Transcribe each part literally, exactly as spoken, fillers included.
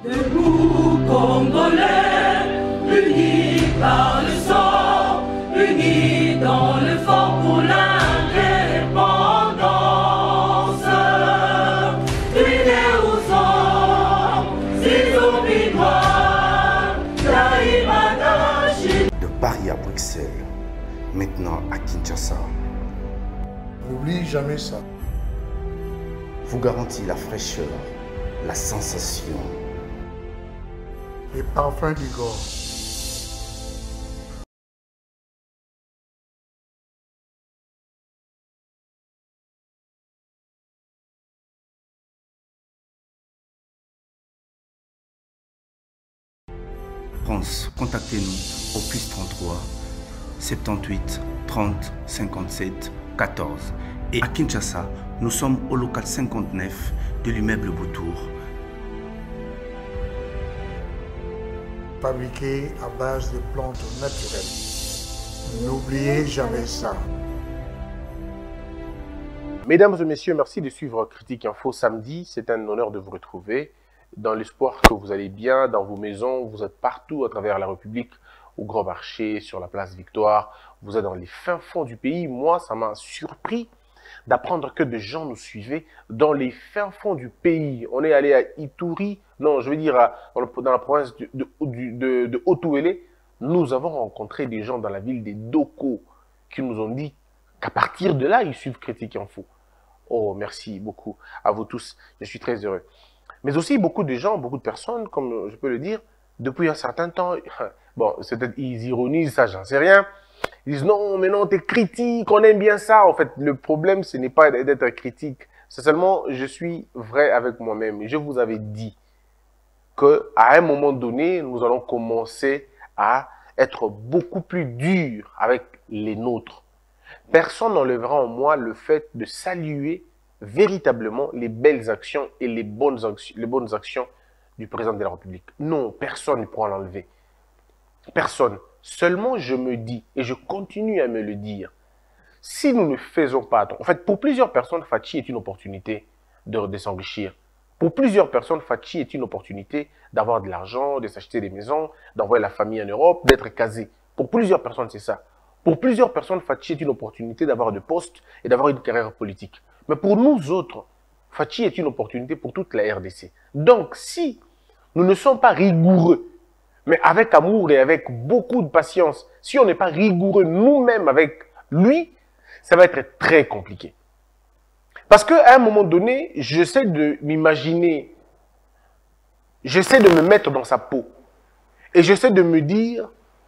Debout, Congolais, unis par le sang, unis dans le fort pour l'indépendance. Unis aux hommes, ces oublis noirs, Taïmadachi. De Paris à Bruxelles, maintenant à Kinshasa. N'oublie jamais ça. Vous garantit la fraîcheur, la sensation. Les parfums d'Igor. France, contactez-nous au plus trente-trois, soixante-dix-huit, trente, cinquante-sept, quatorze. Et à Kinshasa, nous sommes au local cinquante-neuf de l'immeuble Boutour. Fabriqué à base de plantes naturelles. N'oubliez jamais ça. Mesdames et messieurs, merci de suivre Critique Info samedi. C'est un honneur de vous retrouver. Dans l'espoir que vous allez bien, dans vos maisons, vous êtes partout à travers la République, au Grand Marché, sur la place Victoire. Vous êtes dans les fins fonds du pays. Moi, ça m'a surpris d'apprendre que des gens nous suivaient dans les fins fonds du pays. On est allé à Ituri, non, je veux dire à, dans, le, dans la province de, de, de, de, de Haut-Ouélé. Nous avons rencontré des gens dans la ville des Doko qui nous ont dit qu'à partir de là, ils suivent Critique Info. Oh, merci beaucoup à vous tous. Je suis très heureux. Mais aussi beaucoup de gens, beaucoup de personnes, comme je peux le dire, depuis un certain temps, bon, c'est peut-être ils ironisent, ça, j'en sais rien. Ils disent non, mais non, t'es critique, on aime bien ça. En fait, le problème, ce n'est pas d'être critique. C'est seulement, je suis vrai avec moi-même. Je vous avais dit qu'à un moment donné, nous allons commencer à être beaucoup plus durs avec les nôtres. Personne n'enlèvera en moi le fait de saluer véritablement les belles actions et les bonnes actions, les bonnes actions du président de la République. Non, personne ne pourra l'enlever. Personne. Seulement, je me dis, et je continue à me le dire, si nous ne faisons pas attention, en fait, pour plusieurs personnes, Fachi est une opportunité de, de s'enrichir. Pour plusieurs personnes, Fachi est une opportunité d'avoir de l'argent, de s'acheter des maisons, d'envoyer la famille en Europe, d'être casé. Pour plusieurs personnes, c'est ça. Pour plusieurs personnes, Fachi est une opportunité d'avoir de postes et d'avoir une carrière politique. Mais pour nous autres, Fachi est une opportunité pour toute la R D C. Donc, si nous ne sommes pas rigoureux, mais avec amour et avec beaucoup de patience, si on n'est pas rigoureux nous-mêmes avec lui, ça va être très compliqué. Parce qu'à un moment donné, j'essaie de m'imaginer, j'essaie de me mettre dans sa peau. Et j'essaie de me dire,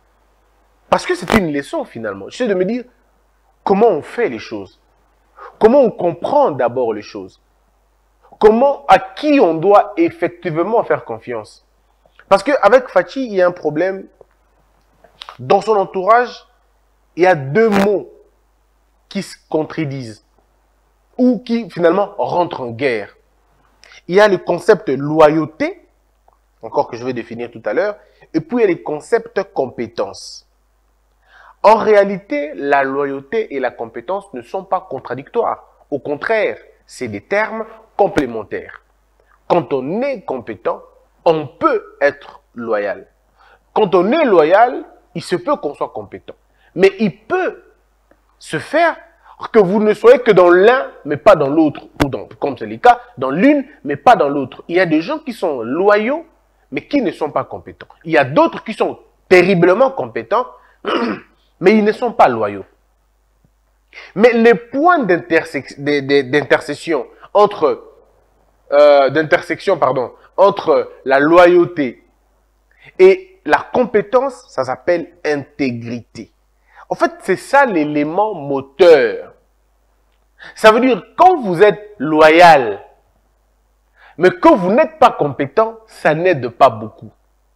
parce que c'est une leçon finalement, j'essaie de me dire comment on fait les choses. Comment on comprend d'abord les choses. Comment, à qui on doit effectivement faire confiance. Parce qu'avec Fachi, il y a un problème. Dans son entourage, il y a deux mots qui se contredisent. Ou qui finalement rentrent en guerre. Il y a le concept loyauté, encore que je vais définir tout à l'heure. Et puis il y a le concept compétence. En réalité, la loyauté et la compétence ne sont pas contradictoires. Au contraire, c'est des termes complémentaires. Quand on est compétent, on peut être loyal. Quand on est loyal, il se peut qu'on soit compétent. Mais il peut se faire que vous ne soyez que dans l'un, mais pas dans l'autre. Ou dans, comme c'est le cas, dans l'une, mais pas dans l'autre. Il y a des gens qui sont loyaux, mais qui ne sont pas compétents. Il y a d'autres qui sont terriblement compétents, mais ils ne sont pas loyaux. Mais les points d'intersection entre, euh, d'intersection, pardon, entre la loyauté et la compétence, ça s'appelle intégrité. En fait, c'est ça l'élément moteur. Ça veut dire, quand vous êtes loyal, mais que vous n'êtes pas compétent, ça n'aide pas beaucoup.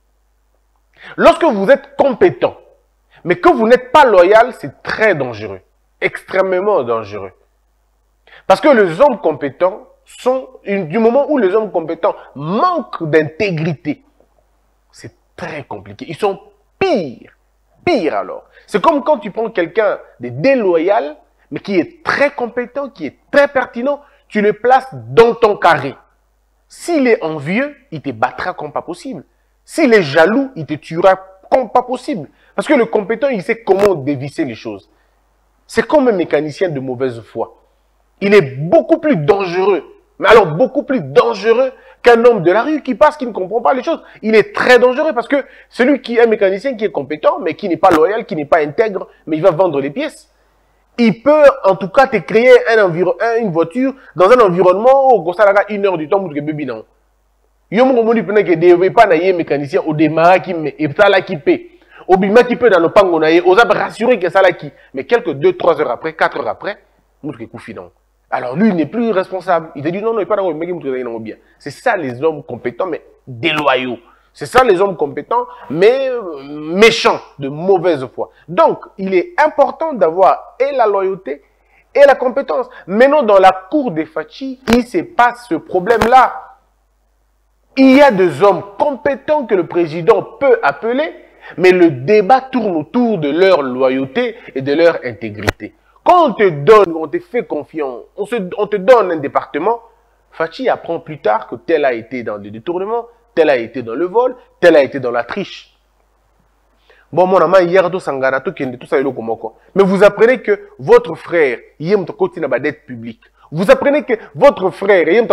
Lorsque vous êtes compétent, mais que vous n'êtes pas loyal, c'est très dangereux. Extrêmement dangereux. Parce que les hommes compétents sont, du moment où les hommes compétents manquent d'intégrité, c'est très compliqué. Ils sont pires. Pire alors. C'est comme quand tu prends quelqu'un de déloyal, mais qui est très compétent, qui est très pertinent, tu le places dans ton carré. S'il est envieux, il te battra comme pas possible. S'il est jaloux, il te tuera comme pas possible. Parce que le compétent, il sait comment dévisser les choses. C'est comme un mécanicien de mauvaise foi. Il est beaucoup plus dangereux, mais alors beaucoup plus dangereux qu'un homme de la rue qui passe, qui ne comprend pas les choses. Il est très dangereux parce que celui qui est un mécanicien qui est compétent, mais qui n'est pas loyal, qui n'est pas intègre, mais il va vendre les pièces. Il peut en tout cas te créer un environ, une voiture dans un environnement où ça a une heure du temps pour que bébé non. Yo mo moni pena que devait pas naïe mécanicien au démarrage qui met et ça là qui paie. Au bima qui peut dans le pango naïe, aux a rassuré que ça là qui. Mais quelques deux, trois heures après, quatre heures après, mout que koufi non. Alors lui, il n'est plus responsable. Il te dit non, non, il n'est pas dans le mec bien. C'est ça les hommes compétents, mais déloyaux. C'est ça les hommes compétents, mais méchants, de mauvaise foi. Donc, il est important d'avoir et la loyauté et la compétence. Maintenant, dans la cour des Fachi, il se passe ce problème-là. Il y a des hommes compétents que le président peut appeler, mais le débat tourne autour de leur loyauté et de leur intégrité. Quand on te donne, on te fait confiance, on, se, on te donne un département, Fachi apprend plus tard que tel a été dans le détournement, tel a été dans le vol, tel a été dans la triche. Bon, mon ami, hier, tout sangana, tout tout ça, mais vous apprenez que votre frère, il y a une dette publique. Vous apprenez que votre frère, il y a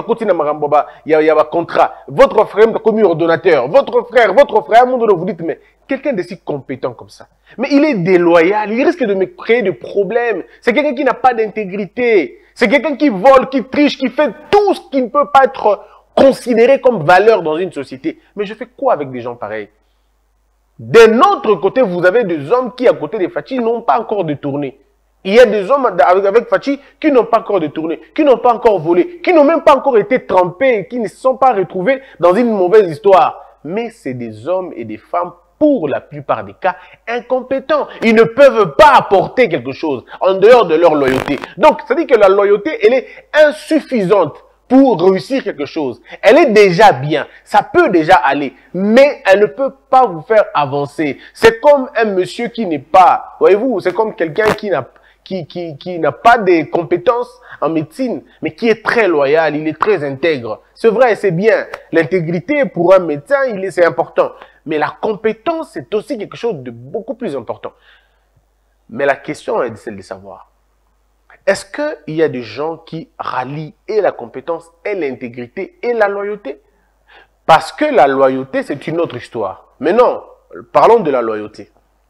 un contrat, votre frère est commis ordonnateur, votre frère, votre frère, vous dites, mais quelqu'un de si compétent comme ça. Mais il est déloyal, il risque de me créer des problèmes. C'est quelqu'un qui n'a pas d'intégrité. C'est quelqu'un qui vole, qui triche, qui fait tout ce qui ne peut pas être considéré comme valeur dans une société. Mais je fais quoi avec des gens pareils? D'un autre côté, vous avez des hommes qui, à côté des Fachi, n'ont pas encore détourné. Il y a des hommes avec, avec Fachi qui n'ont pas encore détourné, qui n'ont pas encore volé, qui n'ont même pas encore été trempés, qui ne se sont pas retrouvés dans une mauvaise histoire. Mais c'est des hommes et des femmes, pour la plupart des cas, incompétents. Ils ne peuvent pas apporter quelque chose en dehors de leur loyauté. Donc, ça dit que la loyauté, elle est insuffisante pour réussir quelque chose. Elle est déjà bien, ça peut déjà aller, mais elle ne peut pas vous faire avancer. C'est comme un monsieur qui n'est pas, voyez-vous, c'est comme quelqu'un qui n'a qui, qui, qui n'a pas de compétences en médecine, mais qui est très loyal, il est très intègre. C'est vrai, c'est bien. L'intégrité pour un médecin, il est, c'est important. Mais la compétence, c'est aussi quelque chose de beaucoup plus important. Mais la question est celle de savoir, est-ce qu'il y a des gens qui rallient et la compétence, et l'intégrité, et la loyauté? Parce que la loyauté, c'est une autre histoire. Mais non, parlons de la loyauté.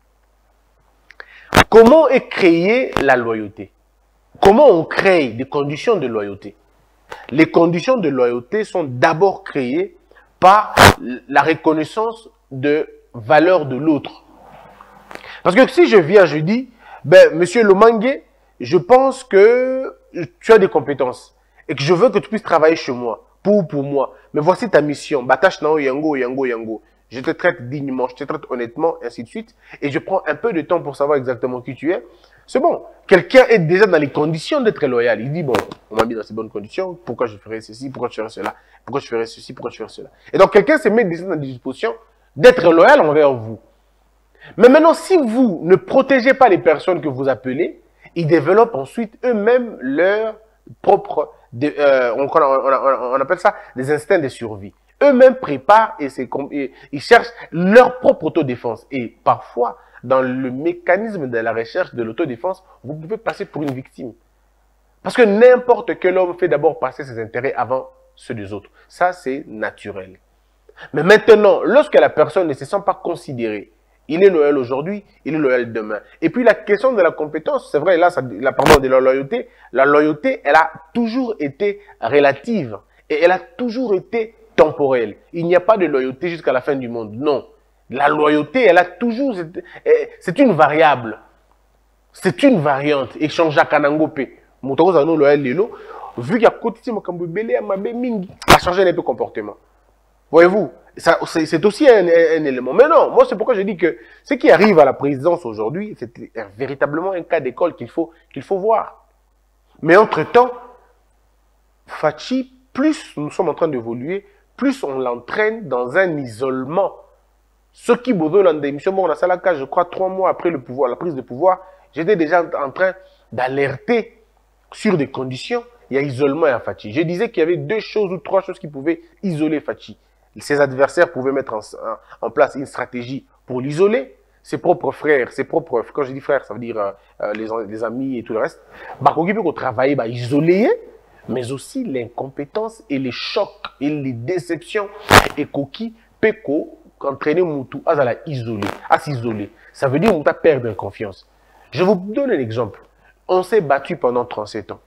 Comment est créée la loyauté? Comment on crée des conditions de loyauté? Les conditions de loyauté sont d'abord créées par la reconnaissance de valeur de l'autre. Parce que si je viens, je dis, ben, monsieur Lomangue, je pense que tu as des compétences et que je veux que tu puisses travailler chez moi, pour, pour moi. Mais voici ta mission. Batache nao yango, yango, yango. Je te traite dignement, je te traite honnêtement, ainsi de suite. Et je prends un peu de temps pour savoir exactement qui tu es. C'est bon. Quelqu'un est déjà dans les conditions d'être loyal. Il dit, bon, on m'a mis dans ces bonnes conditions. Pourquoi je ferais ceci? Pourquoi je ferais cela? Pourquoi je ferais ceci? Pourquoi je ferais cela? Et donc, quelqu'un se met déjà dans des dispositions d'être loyal envers vous. Mais maintenant, si vous ne protégez pas les personnes que vous appelez, ils développent ensuite eux-mêmes leur propre, de, euh, on, on, on appelle ça des instincts de survie. Eux-mêmes préparent et, et ils cherchent leur propre autodéfense. Et parfois, dans le mécanisme de la recherche de l'autodéfense, vous pouvez passer pour une victime. Parce que n'importe quel homme fait d'abord passer ses intérêts avant ceux des autres. Ça, c'est naturel. Mais maintenant, lorsque la personne ne se sent pas considérée, il est loyal aujourd'hui, il est loyal demain. Et puis la question de la compétence, c'est vrai, là, ça, la, pardon, de la loyauté, la loyauté, elle a toujours été relative et elle a toujours été temporelle. Il n'y a pas de loyauté jusqu'à la fin du monde, non. La loyauté, elle a toujours, c'est une variable, c'est une variante. Et change à Kanangopé, Moutaro loyal lelo, vu qu'il y a côté Mokambo Belé, Mabé Mingi, a changé un peu de comportement. Voyez-vous, c'est aussi un, un, un élément. Mais non, moi c'est pourquoi je dis que ce qui arrive à la présidence aujourd'hui, c'est véritablement un cas d'école qu'il faut, qu'il faut voir. Mais entre-temps, Fachi, plus nous sommes en train d'évoluer, plus on l'entraîne dans un isolement. Ce qui besoin dans l'émission, bon, on a ça là, je crois, trois mois après le pouvoir, la prise de pouvoir, j'étais déjà en train d'alerter sur des conditions. il y a isolement à Fachi. Je disais qu'il y avait deux choses ou trois choses qui pouvaient isoler Fachi. Ses adversaires pouvaient mettre en, en place une stratégie pour l'isoler. Ses propres frères, ses propres, quand je dis frères, ça veut dire euh, les, les amis et tout le reste. Bah, qu'on peut travailler, bah, isoler, mais aussi l'incompétence et les chocs et les déceptions et coquilles, péco, entraîner Moutou à la isoler, à s'isoler. Ça veut dire Moutou à perdre confiance. Je vous donne un exemple. On s'est battu pendant trente-sept ans.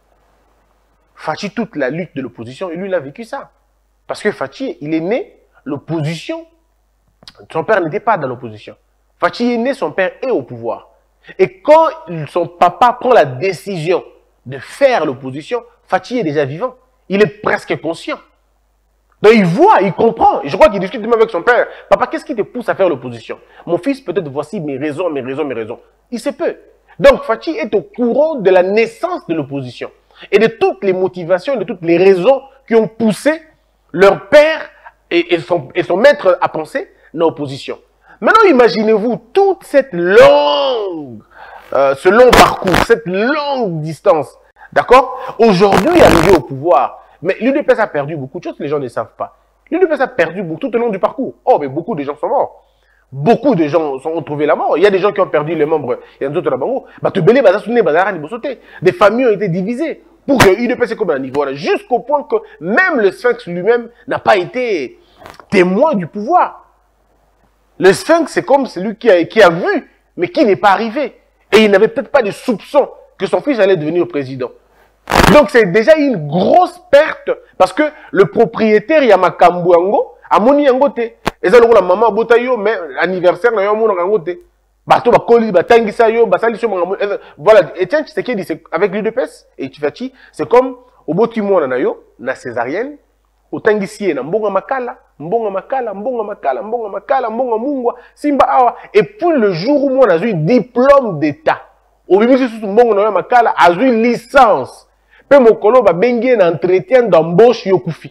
Fachi, toute la lutte de l'opposition, et lui, il a vécu ça. Parce que Fachi, il est né, l'opposition, son père n'était pas dans l'opposition. Fachi est né, son père est au pouvoir. Et quand son papa prend la décision de faire l'opposition, Fachi est déjà vivant. Il est presque conscient. Donc il voit, il comprend. Je crois qu'il discute même avec son père. Papa, qu'est-ce qui te pousse à faire l'opposition? Mon fils, peut-être voici mes raisons, mes raisons, mes raisons. Il se peut. Donc Fachi est au courant de la naissance de l'opposition. Et de toutes les motivations, de toutes les raisons qui ont poussé leur père et, et, son, et son maître à penser dans l'opposition. Maintenant, imaginez-vous toute cette longue, euh, ce long parcours, cette longue distance, d'accord? Aujourd'hui, arrivé au pouvoir, mais l'U D P S a perdu beaucoup de choses que les gens ne savent pas. L'U D P S a perdu beaucoup tout au long du parcours. Oh, mais beaucoup de gens sont morts. Beaucoup de gens ont trouvé la mort. Il y a des gens qui ont perdu les membres. Il y a d'autres là-bas. Des familles ont été divisées pour que l'U D P S ait comme un niveau. Jusqu'au point que même le Sphinx lui-même n'a pas été témoin du pouvoir. Le Sphinx, c'est comme celui qui a, qui a vu, mais qui n'est pas arrivé. Et il n'avait peut-être pas de soupçon que son fils allait devenir président. Donc c'est déjà une grosse perte, parce que le propriétaire Yamakambu Yango, a moni yango te. Et ça, la maman botayo, mais anniversaire, na yomo yango te. Bato ba koli, ba tangisa yo, ba sali so voilà. Et tiens, tu sais qui dit, avec l'U D P S et Tifachi, c'est comme au botimo na yo, na césarienne, au tangisie na mbonga makala. Mbonga makala, mbonga makala, mbonga makala, mbonga mungwa, simba awa. Et puis le jour où moi j'ai eu diplôme d'état, au bébé c'est sous mbonga na makala, a eu licence. Pe mokolo ba bengi un entretien d'embauche yokufi.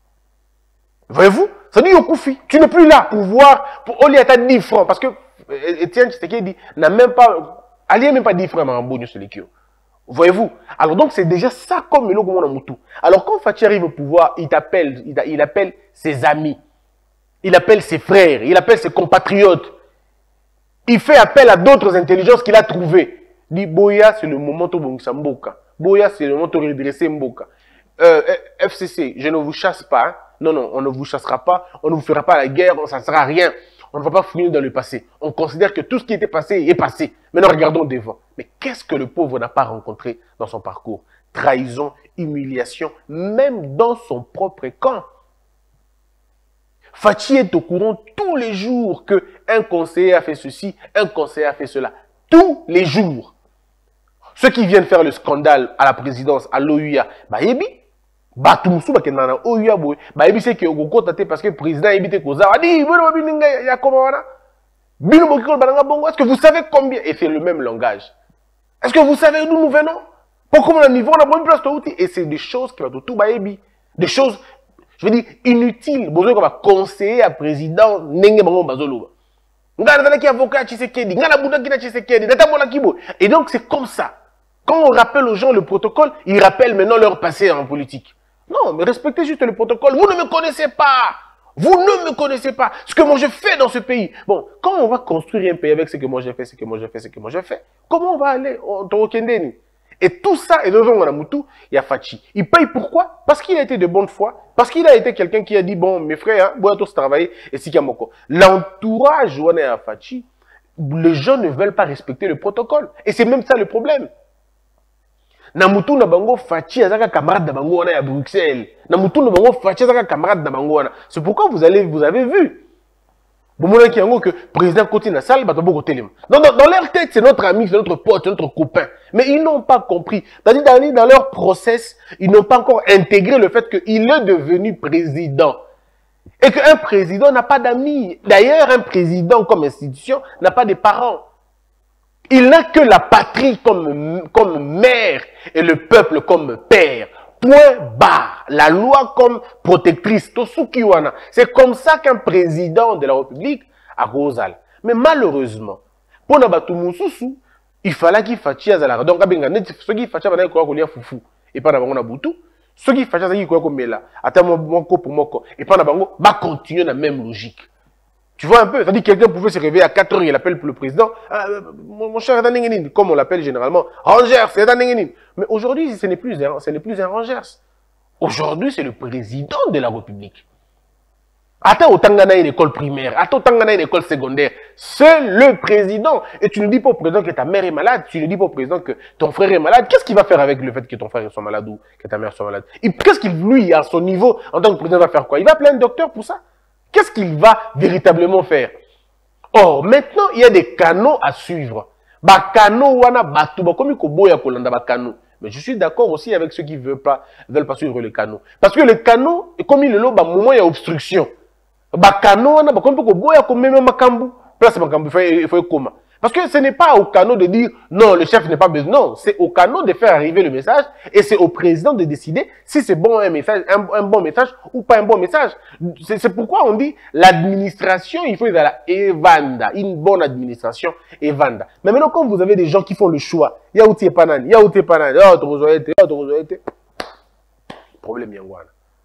Voyez-vous? Ça dit yokufi. Tu n'es plus là pour voir, pour au lieu à dix francs, parce que Etienne Tshisekedi dit, n'a même pas, allié même pas dix francs en bonus sur les kio. Voyez-vous? Alors donc c'est déjà ça comme le logo Moutou. Alors quand Fachi arrive au pouvoir, il t'appelle, il, il appelle ses amis, il appelle ses frères, il appelle ses compatriotes. Il fait appel à d'autres intelligences qu'il a trouvées. Il dit Boya, c'est le moment où Bongsa Mboka. Boya, c'est le moment où redresser Mboka. Euh, F C C, je ne vous chasse pas. Hein? Non, non, on ne vous chassera pas, on ne vous fera pas la guerre, ça ne sera rien. On ne va pas finir dans le passé. On considère que tout ce qui était passé est passé. Maintenant, regardons devant. Mais qu'est-ce que le pauvre n'a pas rencontré dans son parcours? Trahison, humiliation, même dans son propre camp. Fachi est au courant tous les jours qu'un conseiller a fait ceci, un conseiller a fait cela. Tous les jours. Ceux qui viennent faire le scandale à la présidence, à l'O U A, bah yebi, bah tout musu bah kenana O U A boy, bah yebi c'est que au côté parce que le président évite koza, adi bueno bininga ya comment wana, bino bokiko bananga bongo. Est-ce que vous savez combien? Et c'est le même langage. Est-ce que vous savez d'où nous venons? Pourquoi on a niveau on a bonne place outil? Et c'est des choses qui va tout bah yebi, des choses, je veux dire inutiles. Besoin qu'on va conseiller à président nenge bango bazolo. Ngana qui avocat Tshisekedi, ngana buda kina Tshisekedi, data mona kibo. Et donc c'est comme ça. Quand on rappelle aux gens le protocole, ils rappellent maintenant leur passé en politique. Non, mais respectez juste le protocole. Vous ne me connaissez pas. Vous ne me connaissez pas. Ce que moi je fais dans ce pays. Bon, quand on va construire un pays avec ce que moi j'ai fait, ce que moi j'ai fait, ce que moi j'ai fait, comment on va aller au Torokendeni? Et tout ça, et dans un Moutou, il y a Fachi. Il paye pourquoi? Parce qu'il a été de bonne foi. Parce qu'il a été quelqu'un qui a dit, bon, mes frères, hein, tous travailler, et si Kamoko. L'entourage, on est à Fachi, les gens ne veulent pas respecter le protocole. Et c'est même ça le problème. Namutu na bango Fachi azaka camarade de bango à Bruxelles. Namutu na bango Fachi azaka camarade de bango. C'est pourquoi vous allez, vous avez vu. Vous voulez qu'il y ait que le président continue la salle, bah dans, dans, dans leur tête, c'est notre ami, c'est notre pote, c'est notre copain. Mais ils n'ont pas compris. C'est-à-dire dans, dans leur process, ils n'ont pas encore intégré le fait qu'il est devenu président. Et qu'un président n'a pas d'amis. D'ailleurs, un président comme institution n'a pas de parents. Il n'a que la patrie comme, comme mère et le peuple comme père. Point barre. La loi comme protectrice. C'est comme ça qu'un président de la République a Rosal. Mais malheureusement, pour Nabatu Moussoussou, il fallait qu'il fasse à la donc ceux qui font foufou. et pas d'abord on a boutou. Ceux qui fâchent, c'est quoi comme là. Attends, mon co pour mon co. Et pas d'abord, va continuer la même logique. Tu vois un peu, c'est-à-dire que quelqu'un pouvait se réveiller à quatre heures, il appelle le président, ah, mon, mon cher Danengenin, comme on l'appelle généralement, Rangers, c'est Danengenin. Mais aujourd'hui, ce n'est plus, ce n'est plus un Rangers. Aujourd'hui, c'est le président de la République. Attends, autant gagner une école primaire, attends, autant gagner une école secondaire. C'est le président. Et tu ne dis pas au président que ta mère est malade, tu ne dis pas au président que ton frère est malade. Qu'est-ce qu'il va faire avec le fait que ton frère soit malade ou que ta mère soit malade? Qu'est-ce qu'il, lui, à son niveau, en tant que président, va faire quoi? Il va appeler un docteur pour ça? Qu'est-ce qu'il va véritablement faire? Or, maintenant, il y a des canaux à suivre. Ba canaux wana batu ba comme koboya kolanda ba canaux. Mais je suis d'accord aussi avec ceux qui ne veulent pas, veulent pas suivre les canaux. Parce que les canaux, comme il est là, bah, moment il y a obstruction. Bah, canaux wana ba comme koboya comme même makambu. Place makambu, il faut comment? Parce que ce n'est pas au canot de dire non, le chef n'est pas besoin. Non, c'est au canot de faire arriver le message et c'est au président de décider si c'est bon un message, un, un bon message ou pas un bon message. C'est pourquoi on dit l'administration, il faut y avoir evanda, une bonne administration evanda. Mais maintenant, quand vous avez des gens qui font le choix, il y a outil panan, il y a outil panan, il y a outil problème yangwana.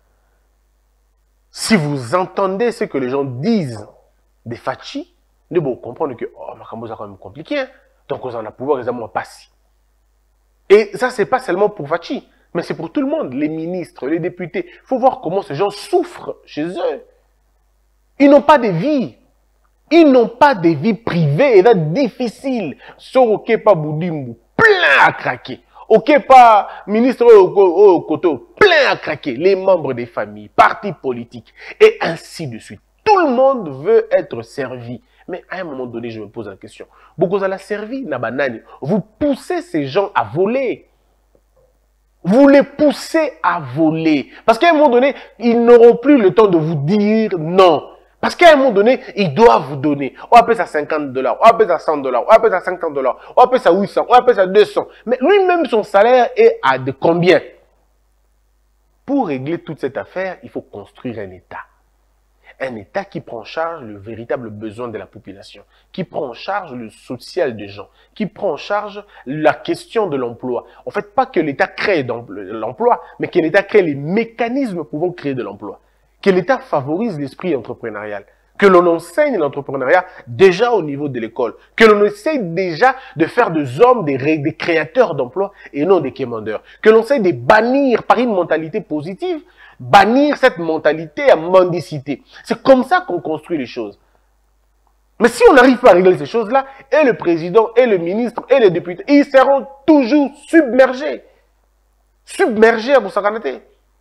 Si vous entendez ce que les gens disent des Fachi, nous devons comprendre que oh, ma c'est quand même compliqué. Hein? Donc, on a pouvoir réellement passer. Et ça, ce n'est pas seulement pour Fachi, mais c'est pour tout le monde, les ministres, les députés. Il faut voir comment ces gens souffrent chez eux. Ils n'ont pas de vie. Ils n'ont pas de vie privée. Et là, difficile. Soroke pas Boudimbu, plein à craquer. Ok, pas ministre au côté, plein à craquer. Les membres des familles, partis politiques, et ainsi de suite. Tout le monde veut être servi. Mais à un moment donné, je me pose la question. Beaucoup à la servi, nabanani. Vous poussez ces gens à voler. Vous les poussez à voler. Parce qu'à un moment donné, ils n'auront plus le temps de vous dire non. Parce qu'à un moment donné, ils doivent vous donner. On appelle ça cinquante dollars, on appelle ça cent dollars, on appelle ça cinq cents dollars, on appelle ça huit cents, on appelle ça deux cents. Mais lui-même, son salaire est à de combien? Pour régler toute cette affaire, il faut construire un État. Un État qui prend en charge le véritable besoin de la population, qui prend en charge le social des gens, qui prend en charge la question de l'emploi. En fait, pas que l'État crée l'emploi, mais que l'État crée les mécanismes pouvant créer de l'emploi. Que l'État favorise l'esprit entrepreneurial. Que l'on enseigne l'entrepreneuriat déjà au niveau de l'école. Que l'on essaye déjà de faire des hommes des, des créateurs d'emplois et non des quémandeurs. Que l'on essaye de bannir par une mentalité positive, bannir cette mentalité à mendicité. C'est comme ça qu'on construit les choses. Mais si on n'arrive pas à régler ces choses-là, et le président, et le ministre, et les députés, ils seront toujours submergés. Submergés à Boussakanaté.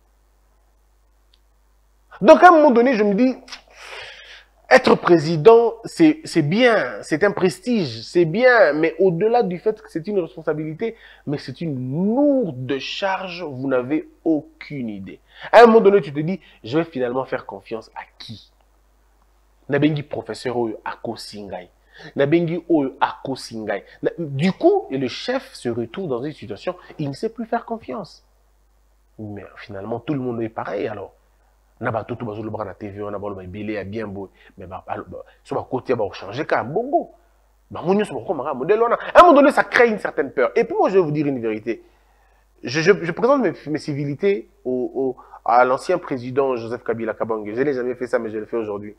Donc à un moment donné, je me dis, être président, c'est bien, c'est un prestige, c'est bien, mais au-delà du fait que c'est une responsabilité, mais c'est une lourde charge, vous n'avez aucune idée. À un moment donné, tu te dis, je vais finalement faire confiance à qui? Nabengi professeur Oyo Ako Singai. Nabengi Oyo Ako Singai. Du coup, le chef se retrouve dans une situation, il ne sait plus faire confiance. Mais finalement, tout le monde est pareil alors. Naba tout bazou le bras na T V, on a le belé à bien beau, mais bah sur ma côté bah changer quand bongo. Bah mon Dieu, sur mon modèle on a. À un moment donné, ça crée une certaine peur. Et puis moi, je vais vous dire une vérité. Je, je, je présente mes, mes civilités au, au, à l'ancien président Joseph Kabila Kabange. Je n'ai jamais fait ça, mais je le fais aujourd'hui.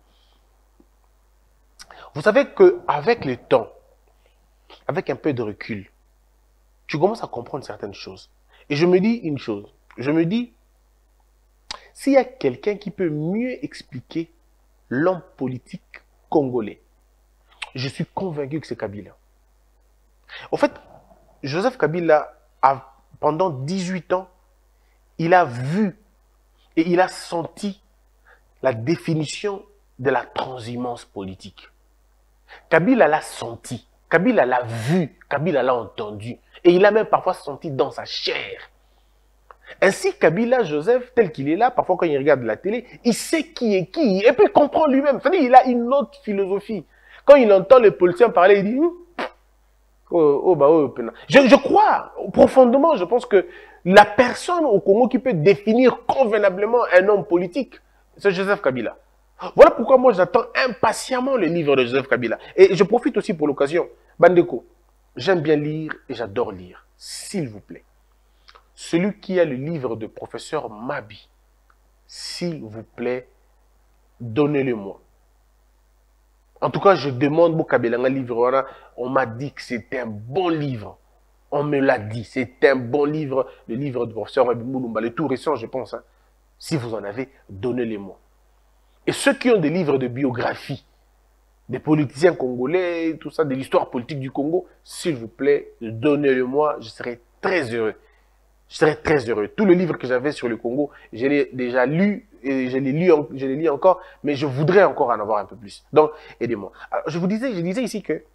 Vous savez qu'avec le temps, avec un peu de recul, tu commences à comprendre certaines choses. Et je me dis une chose. Je me dis, s'il y a quelqu'un qui peut mieux expliquer l'homme politique congolais, je suis convaincu que c'est Kabila. En fait, Joseph Kabila, a, pendant dix-huit ans, il a vu et il a senti la définition de la transhumance politique. Kabila l'a senti, Kabila l'a vu, Kabila l'a entendu. Et il a même parfois senti dans sa chair. Ainsi, Kabila Joseph, tel qu'il est là, parfois quand il regarde la télé, il sait qui est qui, et puis il comprend lui-même. C'est-à-dire qu'il a une autre philosophie. Quand il entend les politiciens parler, il dit hm, oh, oh, bah, oh, je, je crois, profondément, je pense que la personne au Congo qui peut définir convenablement un homme politique, c'est Joseph Kabila. Voilà pourquoi moi j'attends impatiemment le livre de Joseph Kabila. Et je profite aussi pour l'occasion. Bandeko, j'aime bien lire et j'adore lire. S'il vous plaît. celui qui a le livre de professeur Mabi, s'il vous plaît, donnez-le-moi. En tout cas, je demande beaucoup Kabelanga livre. On m'a dit que c'était un bon livre. On me l'a dit. C'est un bon livre, le livre du professeur Mabi Moulumba, le tout récent, je pense. Hein. Si vous en avez, donnez-le-moi. Et ceux qui ont des livres de biographie, des politiciens congolais, tout ça, de l'histoire politique du Congo, s'il vous plaît, donnez-le-moi, je serai très heureux. Je serais très heureux. Tout le livre que j'avais sur le Congo, je l'ai déjà lu, et je l'ai lu, je l'ai lu encore, mais je voudrais encore en avoir un peu plus. Donc, aidez-moi. Alors, je vous disais, je disais ici que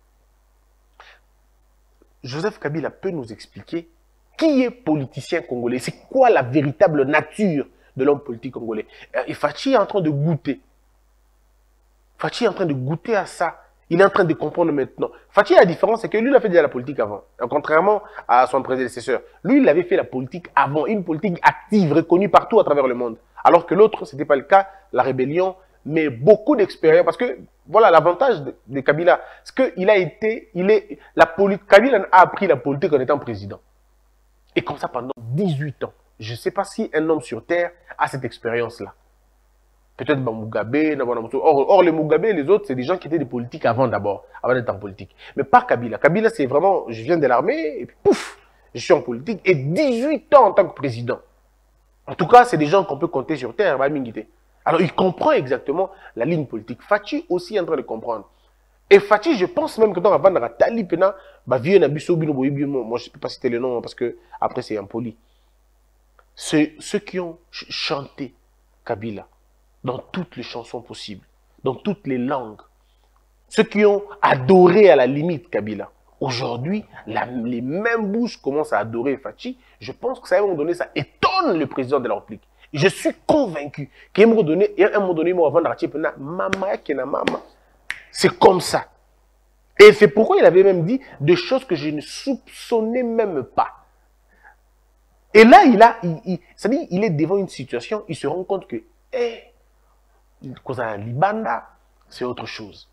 Joseph Kabila peut nous expliquer qui est politicien congolais, c'est quoi la véritable nature de l'homme politique congolais. Et Fachi est en train de goûter. Fachi est en train de goûter à ça. Il est en train de comprendre maintenant. Fachi, la différence, c'est que lui, il a fait déjà la politique avant. Contrairement à son prédécesseur. Lui, il avait fait la politique avant. Une politique active, reconnue partout à travers le monde. Alors que l'autre, ce n'était pas le cas. La rébellion, mais beaucoup d'expérience. Parce que, voilà, l'avantage de, de Kabila, c'est qu'il a été, il est, la politique, Kabila a appris la politique en étant président. Et comme ça pendant dix-huit ans. Je ne sais pas si un homme sur Terre a cette expérience-là. Peut-être Mugabe, or, or les Mugabe et les autres, c'est des gens qui étaient des politiques avant d'abord, avant d'être en politique. Mais pas Kabila. Kabila, c'est vraiment, je viens de l'armée, et puis pouf, je suis en politique, et dix-huit ans en tant que président. En tout cas, c'est des gens qu'on peut compter sur Terre, alors il comprend exactement la ligne politique. Fachi aussi est en train de comprendre. Et Fachi, je pense même que dans la bande de Tali, moi je ne peux pas citer le nom, parce que après c'est impoli. C'est ceux qui ont chanté Kabila dans toutes les chansons possibles, dans toutes les langues. Ceux qui ont adoré à la limite Kabila. Aujourd'hui, les mêmes bouches commencent à adorer Fachi. Je pense que ça, à un moment donné, ça étonne le président de la République. Je suis convaincu qu'à un moment donné, à un moment donné, c'est comme ça. Et c'est pourquoi il avait même dit des choses que je ne soupçonnais même pas. Et là, il, a, il, il, ça dit, il est devant une situation, il se rend compte que, eh, cause un Libanda, c'est autre chose.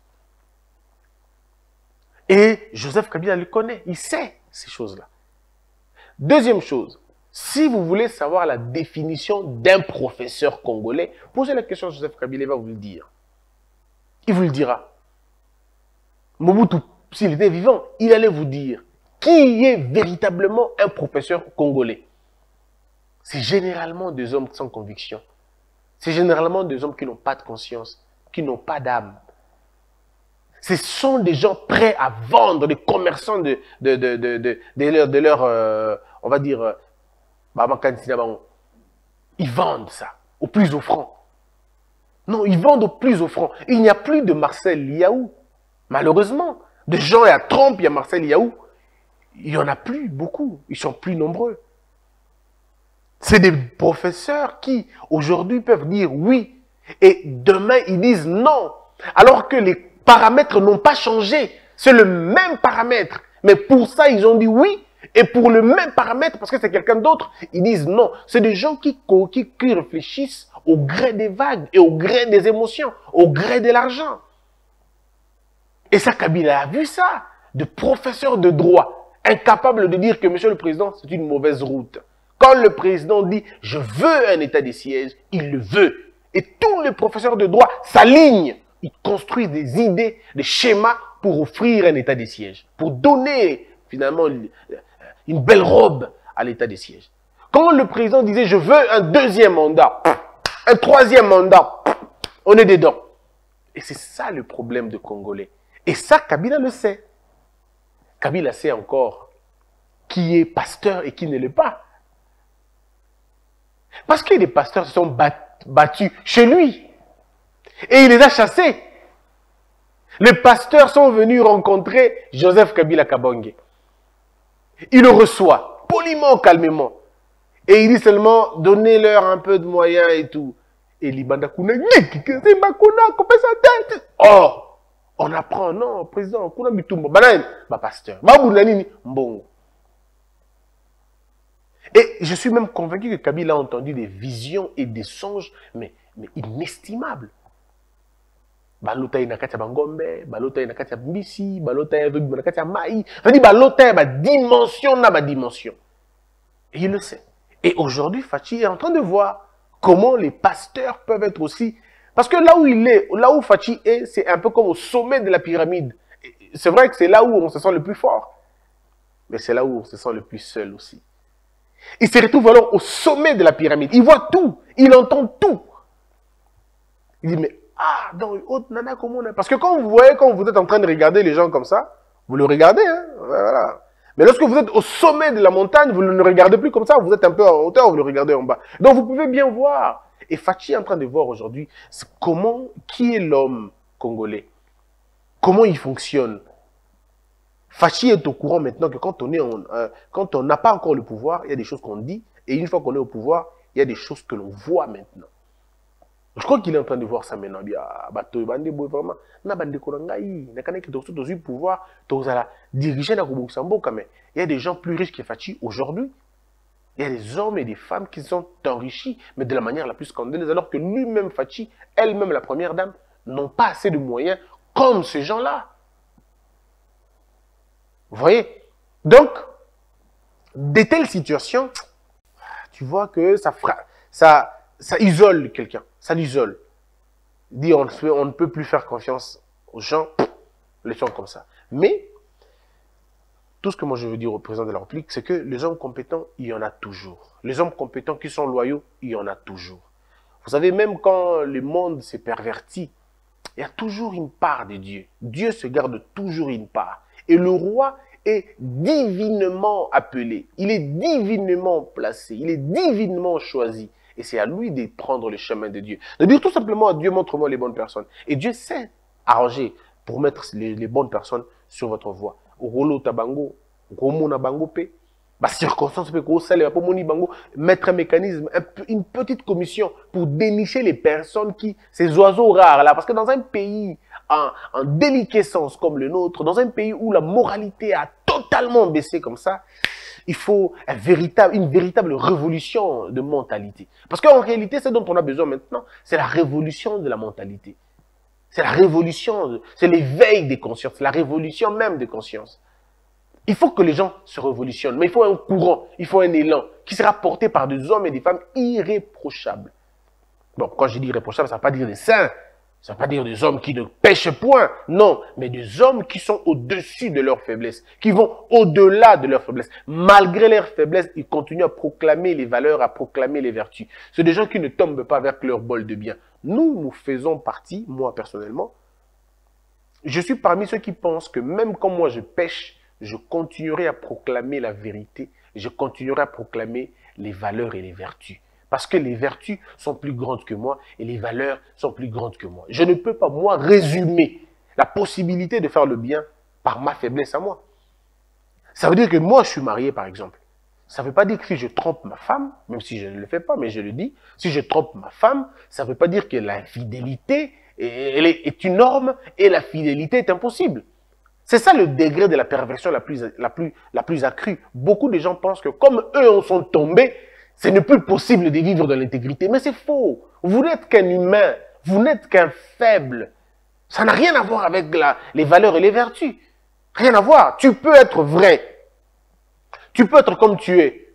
Et Joseph Kabila le connaît, il sait ces choses-là. Deuxième chose, si vous voulez savoir la définition d'un professeur congolais, posez la question à Joseph Kabila, il va vous le dire. Il vous le dira. Mobutu, s'il était vivant, il allait vous dire qui est véritablement un professeur congolais. C'est généralement des hommes sans conviction. C'est généralement des hommes qui n'ont pas de conscience, qui n'ont pas d'âme. Ce sont des gens prêts à vendre, des commerçants de, de, de, de, de, de leur, de leur euh, on va dire, euh, ils vendent ça au plus offrant. Non, ils vendent au plus offrant. Il n'y a plus de Marcel Liaou. Malheureusement, de gens, il y a Trump, il y a Marcel Liaou. Il n'y en a plus beaucoup. Ils sont plus nombreux. C'est des professeurs qui, aujourd'hui, peuvent dire oui. Et demain, ils disent non. Alors que les paramètres n'ont pas changé. C'est le même paramètre. Mais pour ça, ils ont dit oui. Et pour le même paramètre, parce que c'est quelqu'un d'autre, ils disent non. C'est des gens qui, qui, qui réfléchissent au gré des vagues et au gré des émotions, au gré de l'argent. Et ça, Kabila a vu ça. De professeurs de droit, incapables de dire que, monsieur le président, c'est une mauvaise route. Quand le président dit « je veux un état de siège », il le veut. Et tous les professeurs de droit s'alignent. Ils construisent des idées, des schémas pour offrir un état de siège. Pour donner, finalement, une belle robe à l'état de siège. Quand le président disait « je veux un deuxième mandat », un troisième mandat, on est dedans. Et c'est ça le problème de Congolais. Et ça, Kabila le sait. Kabila sait encore qui est pasteur et qui ne l'est pas. Parce que les pasteurs se sont bat battus chez lui. Et il les a chassés. Les pasteurs sont venus rencontrer Joseph Kabila Kabonge. Il le reçoit, poliment, calmement. Et il dit seulement, donnez-leur un peu de moyens et tout. Et Libanda Kuna, oh, on apprend, non, président, Kuna Bitumba, Banaï, ma pasteur, Babunanini, Mbongo. Et je suis même convaincu que Kabila a entendu des visions et des songes, mais, mais inestimables. Balota inakatia bangombe, balota inakatia mbisi, balota inakatia mai. Ça dit balota ba dimension na ba dimension. Et il le sait. Et aujourd'hui, Fachi est en train de voir comment les pasteurs peuvent être aussi... Parce que là où il est, là où Fachi est, c'est un peu comme au sommet de la pyramide. C'est vrai que c'est là où on se sent le plus fort. Mais c'est là où on se sent le plus seul aussi. Il se retrouve alors au sommet de la pyramide. Il voit tout. Il entend tout. Il dit, mais ah, dans le haut, nana, comment on a... Parce que quand vous voyez, quand vous êtes en train de regarder les gens comme ça, vous le regardez, hein, voilà. Mais lorsque vous êtes au sommet de la montagne, vous ne le regardez plus comme ça, vous êtes un peu en hauteur, vous le regardez en bas. Donc vous pouvez bien voir. Et Fachi est en train de voir aujourd'hui comment, qui est l'homme congolais, comment il fonctionne. Fachi est au courant maintenant que quand on est en, euh, quand on n'a pas encore le pouvoir, il y a des choses qu'on dit, et une fois qu'on est au pouvoir, il y a des choses que l'on voit maintenant. Je crois qu'il est en train de voir ça maintenant. Il dit, ah, bah, vraiment, na bande korangai, na kana ki to so du pouvoir, to la diriger na Kubuksambo quand même. Il y a des gens plus riches que Fachi aujourd'hui. Il y a des hommes et des femmes qui sont enrichis, mais de la manière la plus scandaleuse, alors que lui-même, Fachi, elle-même, la première dame, n'ont pas assez de moyens comme ces gens-là. Vous voyez? Donc, de telles situations, tu vois que ça, ça, ça isole quelqu'un, ça l'isole. Dit on, on ne peut plus faire confiance aux gens, les gens comme ça. Mais, tout ce que moi je veux dire au président de la République, c'est que les hommes compétents, il y en a toujours. Les hommes compétents qui sont loyaux, il y en a toujours. Vous savez, même quand le monde s'est perverti, il y a toujours une part de Dieu. Dieu se garde toujours une part. Et le roi est divinement appelé. Il est divinement placé. Il est divinement choisi. Et c'est à lui de prendre le chemin de Dieu. De dire tout simplement à Dieu, montre-moi les bonnes personnes. Et Dieu sait arranger pour mettre les, les bonnes personnes sur votre voie. Rolo tabango, romo na bango pe, ba circonstance pe ko sale pa moni bango, mettre un mécanisme, un, une petite commission pour dénicher les personnes qui, ces oiseaux rares là, parce que dans un pays en, en déliquescence comme le nôtre, dans un pays où la moralité a totalement baissé comme ça, il faut un véritable, une véritable révolution de mentalité. Parce qu'en réalité, ce dont on a besoin maintenant, c'est la révolution de la mentalité. C'est la révolution, c'est l'éveil des consciences, c'est la révolution même des consciences. Il faut que les gens se révolutionnent, mais il faut un courant, il faut un élan qui sera porté par des hommes et des femmes irréprochables. Bon, quand je dis irréprochables, ça ne veut pas dire des saints, ça ne veut pas dire des hommes qui ne pêchent point, non, mais des hommes qui sont au-dessus de leurs faiblesses, qui vont au-delà de leurs faiblesses. Malgré leurs faiblesses, ils continuent à proclamer les valeurs, à proclamer les vertus. C'est des gens qui ne tombent pas vers leur bol de bien. Nous, nous faisons partie, moi personnellement, je suis parmi ceux qui pensent que même quand moi je pêche, je continuerai à proclamer la vérité, je continuerai à proclamer les valeurs et les vertus. Parce que les vertus sont plus grandes que moi et les valeurs sont plus grandes que moi. Je ne peux pas, moi, résumer la possibilité de faire le bien par ma faiblesse à moi. Ça veut dire que moi, je suis marié, par exemple. Ça ne veut pas dire que si je trompe ma femme, même si je ne le fais pas, mais je le dis, si je trompe ma femme, ça ne veut pas dire que la fidélité elle est, est une norme et la fidélité est impossible. C'est ça le degré de la perversion la plus, la plus, la plus accrue. Beaucoup de gens pensent que comme eux en sont tombés, ce n'est plus possible de vivre dans l'intégrité. Mais c'est faux. Vous n'êtes qu'un humain. Vous n'êtes qu'un faible. Ça n'a rien à voir avec la, les valeurs et les vertus. Rien à voir. Tu peux être vrai. Tu peux être comme tu es.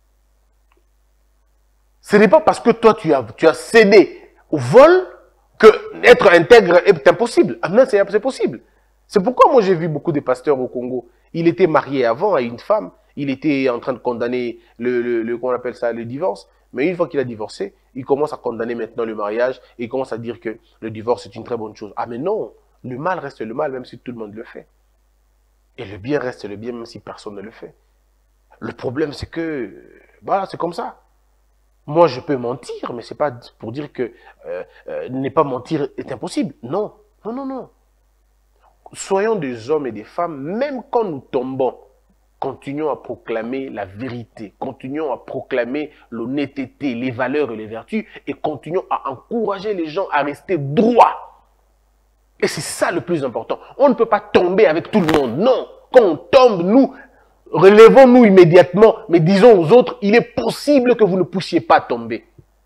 Ce n'est pas parce que toi, tu as, tu as cédé au vol que être intègre est impossible. Ah non, c'est possible. C'est pourquoi moi j'ai vu beaucoup de pasteurs au Congo. Il était marié avant à une femme. Il était en train de condamner le, le, le qu'on appelle ça, le divorce. Mais une fois qu'il a divorcé, il commence à condamner maintenant le mariage. Et il commence à dire que le divorce est une très bonne chose. Ah mais non, le mal reste le mal même si tout le monde le fait. Et le bien reste le bien même si personne ne le fait. Le problème c'est que, voilà, c'est comme ça. Moi je peux mentir, mais c'est pas pour dire que euh, euh, ne pas mentir est impossible. Non, non, non, non. Soyons des hommes et des femmes, même quand nous tombons, continuons à proclamer la vérité, continuons à proclamer l'honnêteté, les valeurs et les vertus, et continuons à encourager les gens à rester droits. Et c'est ça le plus important. On ne peut pas tomber avec tout le monde. Non, quand on tombe, nous, relevons-nous immédiatement, mais disons aux autres, il est possible que vous ne puissiez pas tomber.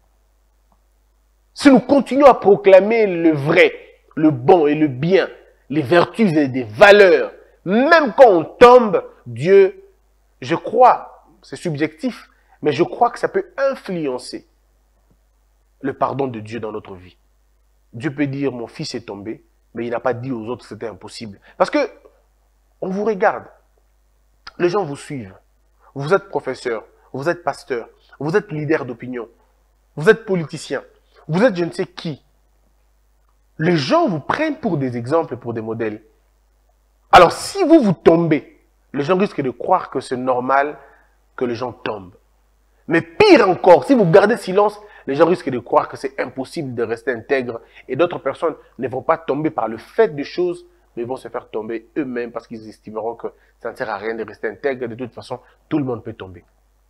Si nous continuons à proclamer le vrai, le bon et le bien, les vertus et des valeurs, même quand on tombe, Dieu, je crois, c'est subjectif, Mais je crois que ça peut influencer le pardon de Dieu dans notre vie. Dieu peut dire, mon fils est tombé, mais il n'a pas dit aux autres que c'était impossible. Parce que, on vous regarde, les gens vous suivent. Vous êtes professeur, vous êtes pasteur, vous êtes leader d'opinion, vous êtes politicien, vous êtes je ne sais qui. Les gens vous prennent pour des exemples, pour des modèles. Alors, si vous vous tombez, les gens risquent de croire que c'est normal que les gens tombent. Mais pire encore, si vous gardez silence, les gens risquent de croire que c'est impossible de rester intègre. Et d'autres personnes ne vont pas tomber par le fait des choses, mais vont se faire tomber eux-mêmes parce qu'ils estimeront que ça ne sert à rien de rester intègre. De toute façon, tout le monde peut tomber.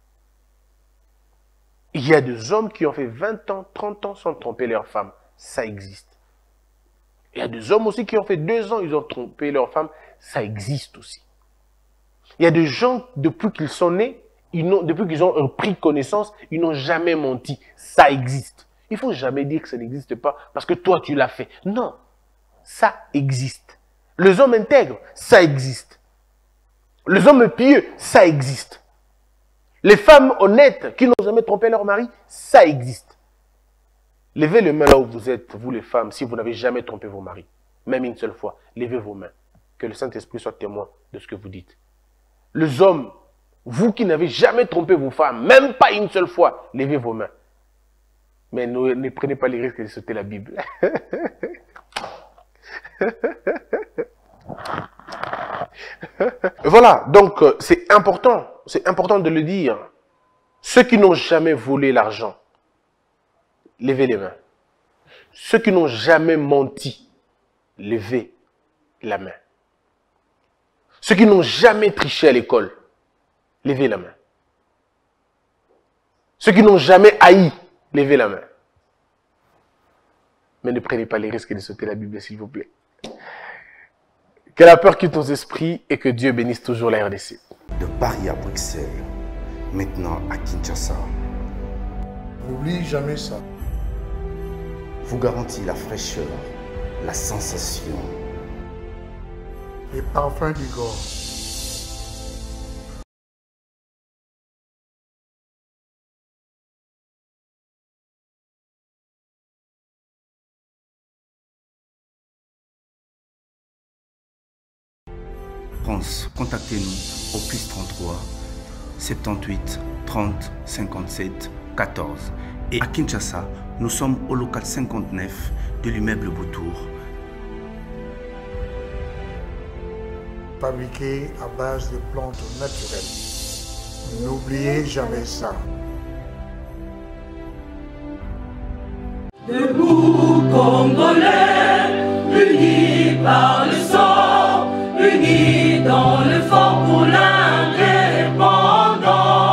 Il y a des hommes qui ont fait vingt ans, trente ans sans tromper leur femme. Ça existe. Il y a des hommes aussi qui ont fait deux ans, ils ont trompé leur femme. Ça existe aussi. Il y a des gens, depuis qu'ils sont nés, ils n'ont, depuis qu'ils ont pris connaissance, ils n'ont jamais menti. Ça existe. Il ne faut jamais dire que ça n'existe pas parce que toi, tu l'as fait. Non, ça existe. Les hommes intègres, ça existe. Les hommes pieux, ça existe. Les femmes honnêtes qui n'ont jamais trompé leur mari, ça existe. Levez les mains là où vous êtes, vous les femmes, si vous n'avez jamais trompé vos maris. Même une seule fois. Levez vos mains. Que le Saint-Esprit soit témoin de ce que vous dites. Les hommes, vous qui n'avez jamais trompé vos femmes, même pas une seule fois, levez vos mains. Mais ne, ne prenez pas les risques de sauter la Bible. Voilà, donc euh, c'est important, c'est important de le dire. Ceux qui n'ont jamais volé l'argent, levez les mains. Ceux qui n'ont jamais menti, levez la main. Ceux qui n'ont jamais triché à l'école, levez la main. Ceux qui n'ont jamais haï, levez la main. Mais ne prenez pas les risques de sauter la Bible, s'il vous plaît. Que la peur quitte nos esprits et que Dieu bénisse toujours la R D C. De Paris à Bruxelles, maintenant à Kinshasa, N'oublie jamais ça. vous garantit la fraîcheur, la sensation, Les parfums du corps. France, contactez-nous au plus trente-trois, soixante-dix-huit, trente, cinquante-sept, quatorze. Et à Kinshasa, nous sommes au local cinquante-neuf de l'immeuble Boutour. Fabriqué à base de plantes naturelles. N'oubliez jamais ça. Debout Congolais, unis par le sang, unis dans le fort pour l'indépendance.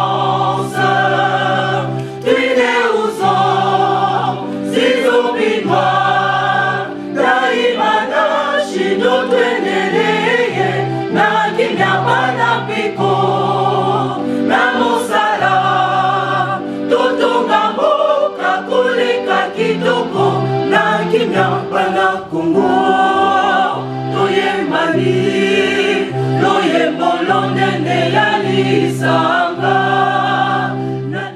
Tués aux hommes, si obinois, daimana shido tweneleye, na kinyabana piko, na mosala, totonga mboka koleka kitoko, na kinyabana Kongo, toyembani, loyembolo nene ya lisa.